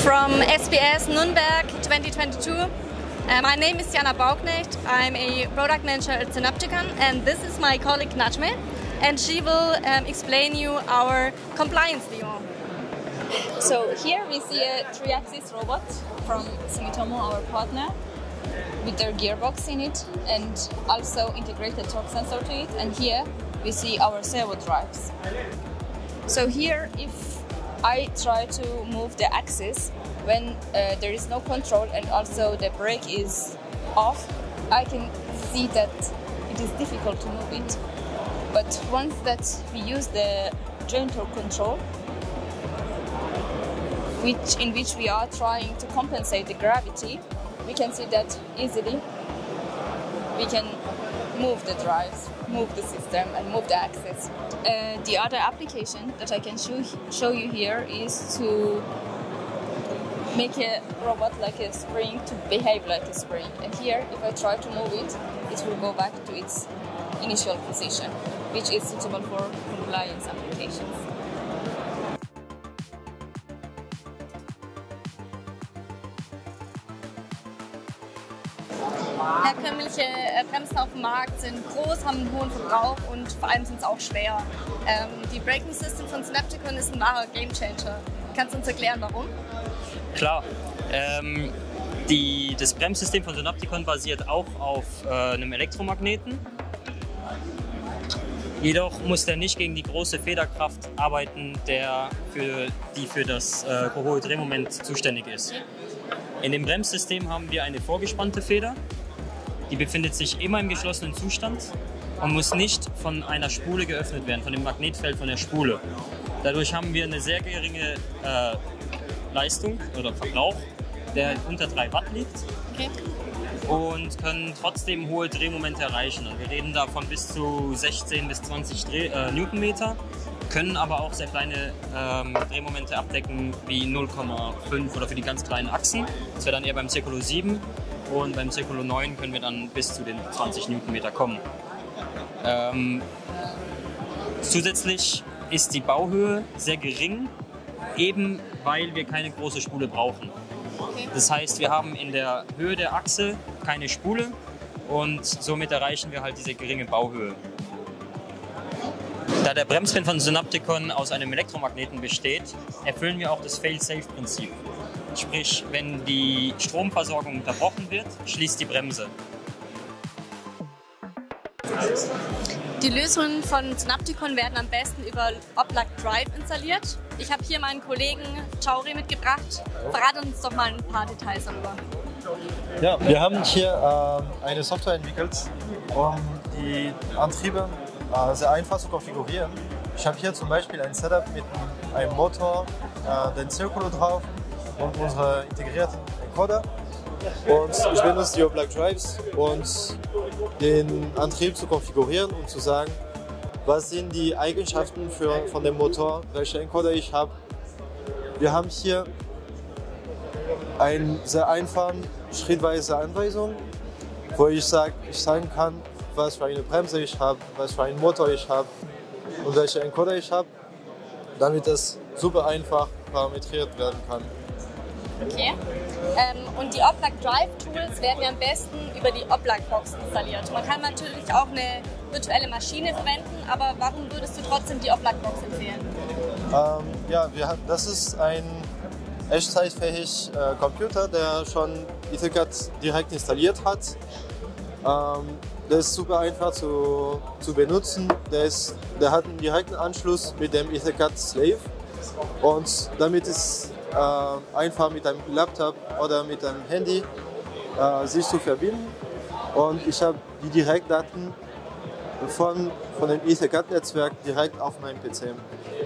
From SBS Nürnberg 2022. My name is Jana Bauknecht. I'm a product manager at Synapticon, and this is my colleague Najme, and she will explain you our compliance demo. So here we see a 3-axis robot from Sumitomo, our partner, with their gearbox in it and also integrated torque sensor to it. And here we see our servo drives. So here, if I try to move the axis when there is no control and also the brake is off, I can see that it is difficult to move it. But once that we use the joint torque control, in which we are trying to compensate the gravity, we can see that easily we can move the drives, move the system and move the axis. The other application that I can show you here is to make a robot like a spring to behave like a spring. And here, if I try to move it, it will go back to its initial position, which is suitable for compliance applications. Herkömmliche Bremsen auf dem Markt sind groß, haben einen hohen Verbrauch und vor allem sind es auch schwer. Die Braking System von Synapticon ist ein wahrer Gamechanger. Kannst du uns erklären, warum? Klar. Das Bremssystem von Synapticon basiert auch auf einem Elektromagneten. Jedoch muss der nicht gegen die große Federkraft arbeiten, die für das hohe Drehmoment zuständig ist. In dem Bremssystem haben wir eine vorgespannte Feder. Die befindet sich immer im geschlossenen Zustand und muss nicht von einer Spule geöffnet werden, von dem Magnetfeld von der Spule. Dadurch haben wir eine sehr geringe Leistung oder Verbrauch, der unter 3 Watt liegt. Okay. Und können trotzdem hohe Drehmomente erreichen. Und wir reden da von bis zu 16 bis 20 Newtonmeter, können aber auch sehr kleine Drehmomente abdecken, wie 0,5 oder für die ganz kleinen Achsen. Das wäre dann eher beim Circulo 7 und beim Circulo 9 können wir dann bis zu den 20 Newtonmeter kommen. Zusätzlich ist die Bauhöhe sehr gering, eben weil wir keine große Spule brauchen. Das heißt, wir haben in der Höhe der Achse keine Spule und somit erreichen wir halt diese geringe Bauhöhe. Da der Bremspin von Synapticon aus einem Elektromagneten besteht, erfüllen wir auch das Fail-Safe-Prinzip. Sprich, wenn die Stromversorgung unterbrochen wird, schließt die Bremse. Die Lösungen von Synapticon werden am besten über Oblack Drive installiert. Ich habe hier meinen Kollegen Chauri mitgebracht. Verrate uns doch mal ein paar Details darüber. Ja, wir haben hier eine Software entwickelt, um die Antriebe sehr einfach zu konfigurieren. Ich habe hier zum Beispiel ein Setup mit einem Motor, den Circulo drauf und unsere integrierten Encoder. Und ich benutze die Oblack Drives, um den Antrieb zu konfigurieren und zu sagen, was sind die Eigenschaften von dem Motor, welche Encoder ich habe. Wir haben hier eine sehr einfache, schrittweise Anweisung, wo ich sagen kann, was für eine Bremse ich habe, was für einen Motor ich habe und welche Encoder ich habe, damit es super einfach parametriert werden kann. Okay. Und die Oblack Drive Tools werden am besten über die Oblack Box installiert. Man kann natürlich auch eine virtuelle Maschine verwenden, aber warum würdest du trotzdem die Oblack Box empfehlen? Das ist ein echtzeitfähiger Computer, der schon EtherCAD direkt installiert hat. Der ist super einfach zu benutzen. Der hat einen direkten Anschluss mit dem EtherCAD Slave und damit ist einfach mit einem Laptop oder mit einem Handy sich zu verbinden. Und ich habe die Direktdaten von dem EtherCAD-Netzwerk direkt auf meinem PC.